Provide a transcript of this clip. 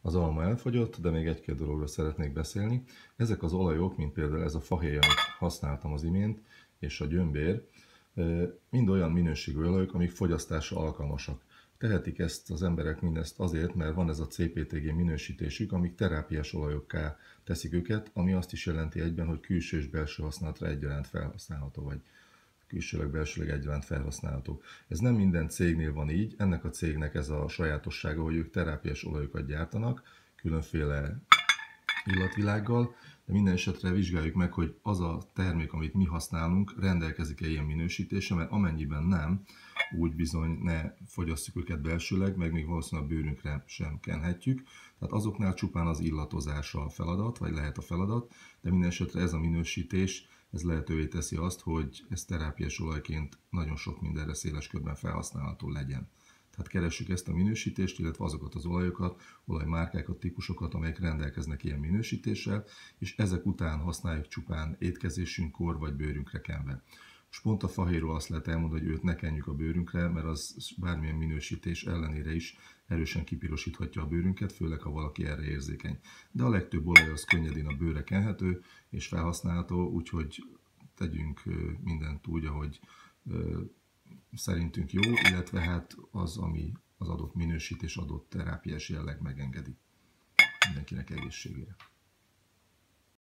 Az alma elfogyott, de még egy-két dologról szeretnék beszélni. Ezek az olajok, mint például ez a fahéj, amit használtam az imént, és a gyömbér, mind olyan minőségű olajok, amik fogyasztásra alkalmasak. Tehetik ezt az emberek mindezt azért, mert van ez a CPTG minősítésük, amik terápiás olajokká teszik őket, ami azt is jelenti egyben, hogy külső és belső használatra egyaránt felhasználható, vagy külsőleg, belsőleg egyaránt felhasználható. Ez nem minden cégnél van így, ennek a cégnek ez a sajátossága, hogy ők terápiás olajokat gyártanak, különféle illatvilággal, de minden esetre vizsgáljuk meg, hogy az a termék, amit mi használunk, rendelkezik-e ilyen minősítése, mert amennyiben nem, úgy bizony ne fogyasszuk őket belsőleg, meg még valószínűleg a bőrünkre sem kenhetjük. Tehát azoknál csupán az illatozás a feladat, vagy lehet a feladat, de minden esetre ez a minősítés, ez lehetővé teszi azt, hogy ez terápiás olajként nagyon sok mindenre széles körben felhasználható legyen. Tehát keressük ezt a minősítést, illetve azokat az olajokat, olajmárkákat, típusokat, amelyek rendelkeznek ilyen minősítéssel, és ezek után használjuk csupán étkezésünkkor vagy bőrünkre kenve. Most pont a fahéjról azt lehet elmondani, hogy őt ne kenjük a bőrünkre, mert az bármilyen minősítés ellenére is erősen kipirosíthatja a bőrünket, főleg ha valaki erre érzékeny. De a legtöbb olaj az könnyedén a bőrre kenhető és felhasználható, úgyhogy tegyünk mindent úgy, ahogy szerintünk jó, illetve hát az, ami az adott minősítés, adott terápiás jelleg megengedi. Mindenkinek egészségére.